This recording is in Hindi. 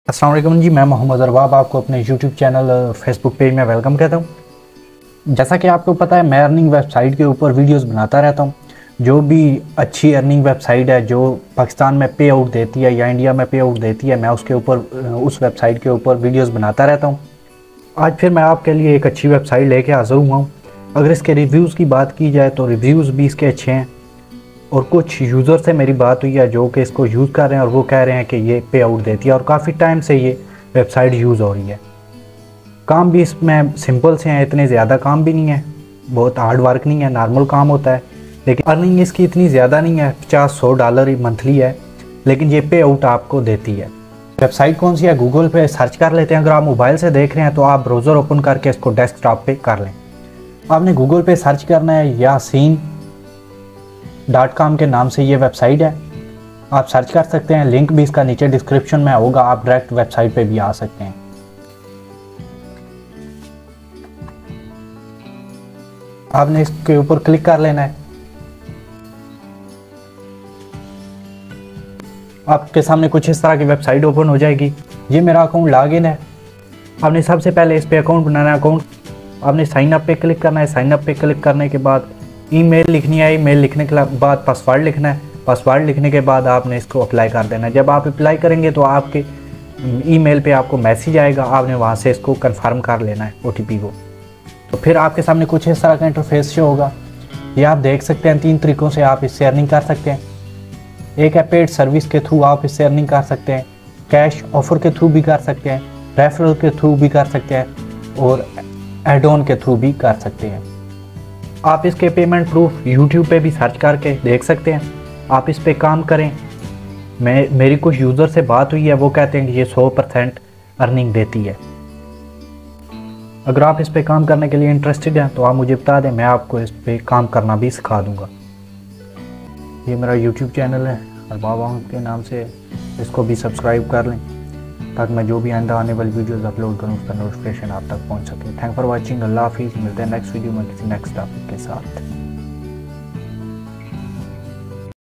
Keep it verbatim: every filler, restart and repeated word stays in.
अस्सलाम वालेकुम जी, मैं मोहम्मद अरबाब आपको अपने यूट्यूब चैनल और फेसबुक पेज में वेलकम कहता हूँ। जैसा कि आपको पता है, मैं अर्निंग वेबसाइट के ऊपर वीडियोस बनाता रहता हूँ। जो भी अच्छी अर्निंग वेबसाइट है जो पाकिस्तान में पे आउट देती है या इंडिया में पे आउट देती है, मैं उसके ऊपर उस वेबसाइट के ऊपर वीडियोस बनाता रहता हूँ। आज फिर मैं आपके लिए एक अच्छी वेबसाइट लेके हाज़िर हुआ हूँ। अगर इसके रिव्यूज़ की बात की जाए तो रिव्यूज़ भी इसके अच्छे हैं और कुछ यूज़र से मेरी बात हुई है जो कि इसको यूज़ कर रहे हैं और वो कह रहे हैं कि ये पे आउट देती है और काफ़ी टाइम से ये वेबसाइट यूज़ हो रही है। काम भी इसमें सिंपल से हैं, इतने ज़्यादा काम भी नहीं है, बहुत हार्ड वर्क नहीं है, नॉर्मल काम होता है। लेकिन अर्निंग इसकी इतनी ज़्यादा नहीं है, पचास सौ डॉलर मंथली है, लेकिन ये पे आउट आपको देती है। वेबसाइट कौन सी है, गूगल पे सर्च कर लेते हैं। अगर आप मोबाइल से देख रहे हैं तो आप ब्राउज़र ओपन करके इसको डेस्कटॉप पे कर लें। आपने गूगल पे सर्च करना है यासीन डॉट कॉम के नाम से ये वेबसाइट है, आप सर्च कर सकते हैं। लिंक भी इसका नीचे डिस्क्रिप्शन में होगा, आप डायरेक्ट वेबसाइट पे भी आ सकते हैं। आपने इसके ऊपर क्लिक कर लेना है। आपके सामने कुछ इस तरह की वेबसाइट ओपन हो जाएगी। ये मेरा अकाउंट लॉगिन है। आपने सबसे पहले इस पे अकाउंट बनाना है। अकाउंट आपने साइन अप पे क्लिक करना है। साइन अप पे क्लिक करने के बाद ईमेल लिखनी है। ईमेल लिखने के बाद पासवर्ड लिखना है। पासवर्ड लिखने के बाद आपने इसको अप्लाई कर देना है। जब आप अप्लाई करेंगे तो आपके ईमेल पे आपको मैसेज आएगा, आपने वहाँ से इसको कंफर्म कर लेना है ओटीपी को। तो फिर आपके सामने कुछ इस तरह का इंटरफेस शो होगा। ये आप देख सकते हैं, तीन तरीक़ों से आप इससे अर्निंग कर सकते हैं। एक है पेड सर्विस के थ्रू आप इससे अर्निंग कर सकते हैं, कैश ऑफर के थ्रू भी कर सकते हैं, रेफरल के थ्रू भी कर सकते हैं और एड ऑन के थ्रू भी कर सकते हैं। आप इसके पेमेंट प्रूफ यूट्यूब पे भी सर्च करके देख सकते हैं। आप इस पे काम करें। मैं मेरी कुछ यूज़र से बात हुई है, वो कहते हैं कि ये सौ परसेंट अर्निंग देती है। अगर आप इस पे काम करने के लिए इंटरेस्टेड हैं तो आप मुझे बता दें, मैं आपको इस पे काम करना भी सिखा दूंगा। ये मेरा यूट्यूब चैनल है अरबाब के नाम से, इसको भी सब्सक्राइब कर लें ताकि मैं जो भी आइंदा आने वाली वीडियोस अपलोड करूँ उसका नोटिफिकेशन आप तक पहुँच सके। Thank for watching. अल्लाह हाफिज़। मिलते हैं नेक्स्ट वीडियो में किसी नेक्स्ट टॉपिक के साथ।